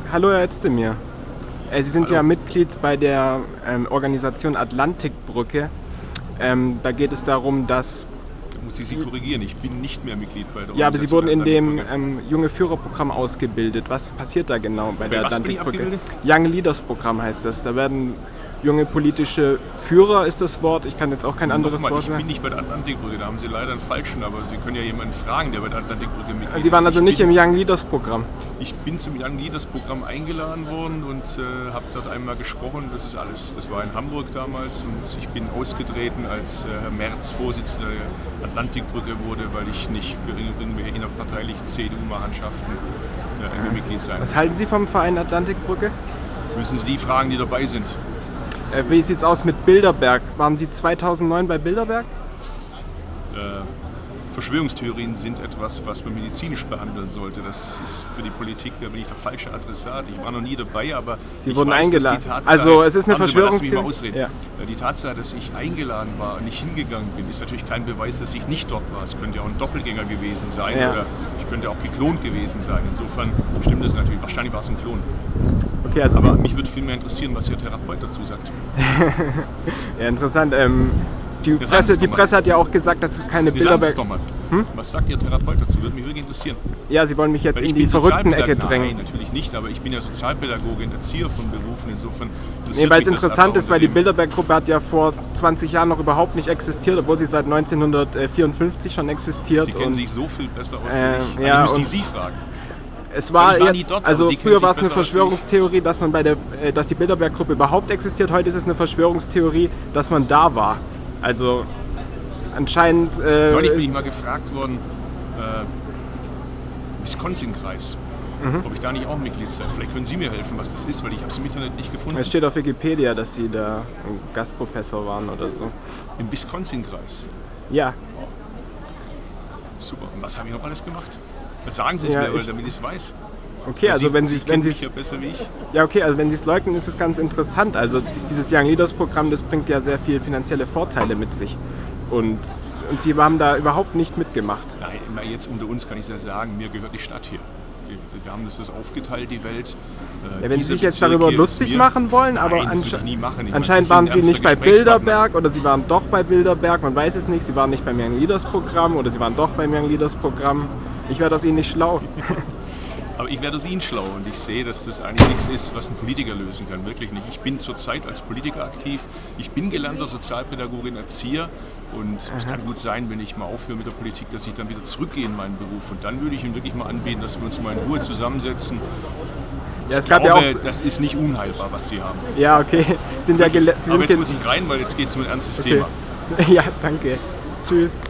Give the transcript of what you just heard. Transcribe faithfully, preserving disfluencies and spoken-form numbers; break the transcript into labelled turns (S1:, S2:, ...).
S1: Hallo Herr Özdemir. Äh, Sie sind
S2: Hallo.
S1: ja Mitglied bei der ähm, Organisation Atlantikbrücke. Ähm, da geht es darum, dass...
S2: Da muss ich Sie korrigieren, ich bin nicht mehr Mitglied bei der
S1: Ja, aber Sie
S2: Organisation
S1: wurden in dem
S2: Atlantikbrücke.
S1: ähm, Junge Führerprogramm ausgebildet. Was passiert da genau bei,
S2: Bei
S1: der
S2: was bin ich
S1: Atlantikbrücke?
S2: abgebildet?
S1: Young Leaders Programm heißt das. Da werden junge politische Führer, ist das Wort. Ich kann jetzt auch kein anderes
S2: Nochmal,
S1: Wort
S2: ich
S1: mehr.
S2: bin nicht bei der Atlantikbrücke, da haben Sie leider einen falschen, aber Sie können ja jemanden fragen, der bei der Atlantikbrücke Mitglied ist.
S1: Sie waren also
S2: Ich
S1: nicht
S2: bin,
S1: im Young Leaders Programm?
S2: Ich bin zum Young Leaders Programm eingeladen worden und äh, habe dort einmal gesprochen. Das ist alles, das war in Hamburg damals und ich bin ausgetreten, als äh, Herr Merz Vorsitzender der Atlantikbrücke wurde, weil ich nicht für irgendwelche innerparteilichen C D U-Machenschaften äh, Mitglied sein
S1: Was halten Sie vom Verein Atlantikbrücke?
S2: Müssen Sie die fragen, die dabei sind.
S1: Äh, wie sieht es aus mit Bilderberg? Waren Sie zweitausendneun bei Bilderberg?
S2: Äh, Verschwörungstheorien sind etwas, was man medizinisch behandeln sollte. Das ist für die Politik, da bin ich der falsche Adressat. Ich war noch nie dabei, aber
S1: Sie
S2: ich
S1: wurden
S2: weiß,
S1: eingeladen.
S2: Dass die Tatsache,
S1: also es ist eine
S2: haben Sie mal, lassen Sie mich mal
S1: Verschwörungstheorie.
S2: ausreden.
S1: Ja.
S2: Die Tatsache, dass ich eingeladen war und nicht hingegangen bin, ist natürlich kein Beweis, dass ich nicht dort war. Es könnte ja auch ein Doppelgänger gewesen sein
S1: Ja.
S2: oder ich könnte auch geklont gewesen sein. Insofern stimmt das natürlich. Wahrscheinlich war es ein Klon.
S1: Okay, also
S2: Aber
S1: Sie
S2: mich würde viel mehr interessieren, was Ihr Therapeut dazu sagt.
S1: ja, interessant. Ähm, die,
S2: Ja, sagen Sie
S1: Presse,
S2: es
S1: die
S2: doch mal.
S1: Presse hat ja auch gesagt, dass es keine
S2: Wie sagen Sie es
S1: Bilderberg...
S2: doch mal.
S1: Hm?
S2: Was sagt Ihr Therapeut dazu? Würde mich wirklich interessieren.
S1: Ja, Sie wollen mich jetzt
S2: Weil
S1: in
S2: ich
S1: die
S2: bin
S1: verrückten Ecke
S2: Sozialpädagoge.
S1: drängen.
S2: Nein, natürlich nicht, aber ich bin ja Sozialpädagogin, Erzieher von Berufen, insofern
S1: Nee,
S2: interessiert
S1: weil es
S2: mich das
S1: interessant
S2: einfach
S1: ist, weil die
S2: unter dem-
S1: Bilderberg-Gruppe hat ja vor zwanzig Jahren noch überhaupt nicht existiert, obwohl sie seit neunzehnhundertvierundfünfzig schon existiert.
S2: Sie kennen
S1: und
S2: sich so viel besser aus
S1: äh,
S2: als ich.
S1: ja,
S2: Dann müsste
S1: und-
S2: ich Sie fragen.
S1: es war
S2: Ich war nie
S1: jetzt,
S2: dort, aber
S1: also
S2: Sie kennen
S1: früher
S2: sich
S1: war es eine
S2: besser als ich.
S1: Verschwörungstheorie, dass man bei der, äh, dass die Bilderberg-Gruppe überhaupt existiert. Heute ist es eine Verschwörungstheorie, dass man da war. Also anscheinend. Äh,
S2: Neulich bin ich mal gefragt worden, äh, Wisconsin-Kreis,
S1: Mhm.
S2: ob ich da nicht auch Mitglied sei. Vielleicht können Sie mir helfen, was das ist, weil ich habe es im Internet nicht gefunden.
S1: Es steht auf Wikipedia, dass sie da ein Gastprofessor waren oder so.
S2: Im Wisconsin-Kreis.
S1: Ja,
S2: Super. Und was habe ich noch alles gemacht? Das sagen Sie es
S1: Ja,
S2: mir, weil
S1: ich-
S2: damit ich es weiß.
S1: okay,
S2: Weil
S1: also wenn Sie,
S2: Sie
S1: wenn
S2: kennen
S1: Sie
S2: mich ja besser wie ich.
S1: ja okay, also wenn Sie es leugnen, ist es ganz interessant. Also dieses Young Leaders Programm, das bringt ja sehr viel finanzielle Vorteile mit sich. Und, und Sie haben da überhaupt nicht mitgemacht.
S2: Nein, immer jetzt unter uns kann ich es ja sagen, mir gehört die Stadt hier. Wir- Wir haben das ist aufgeteilt, die Welt. Äh,
S1: Ja, wenn Sie
S2: dieser
S1: sich jetzt
S2: Bezirk
S1: darüber
S2: hier ist
S1: lustig
S2: mir-
S1: machen wollen, aber
S2: Nein, das
S1: ansche-
S2: würde ich nie machen. Ich meine,
S1: anscheinend
S2: Sie sind
S1: waren
S2: ein
S1: Sie nicht
S2: ernster
S1: bei
S2: Gesprächspartner.
S1: Bilderberg oder Sie waren doch bei Bilderberg, man weiß es nicht. Sie waren nicht beim Young Leaders Programm oder Sie waren doch beim Young Leaders Programm. Ich werde aus Ihnen nicht schlau.
S2: Aber ich werde aus Ihnen schlau und ich sehe, dass das eigentlich nichts ist, was ein Politiker lösen kann. Wirklich nicht. Ich bin zurzeit als Politiker aktiv. Ich bin gelernter Sozialpädagogin, Erzieher und es kann gut sein, wenn ich mal aufhöre mit der Politik, dass ich dann wieder zurückgehe in meinen Beruf. Und dann würde ich Ihnen wirklich mal anbieten, dass wir uns mal in Ruhe zusammensetzen.
S1: Ja, es
S2: Ich
S1: gab
S2: glaube,
S1: ja auch.
S2: das ist nicht unheilbar, was Sie haben.
S1: Ja, okay. Sind ja gele- Sie
S2: Aber
S1: sind
S2: jetzt
S1: ge-
S2: muss ich rein, weil jetzt geht es um ein ernstes
S1: okay.
S2: Thema.
S1: Ja, danke. Tschüss.